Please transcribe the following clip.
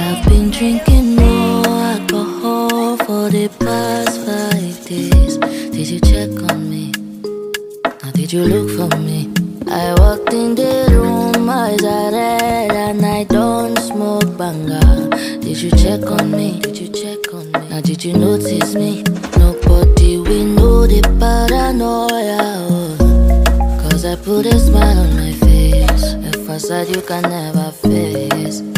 I've been drinking more alcohol for the past 5 days. Did you check on me? Or did you look for me? I walked in the room, eyes are red, and I don't smoke banga. Did you check on me? Did you check on me? Now did you notice me? Nobody will know the paranoia, oh. Cause I put a smile on my face, a facade you can never face.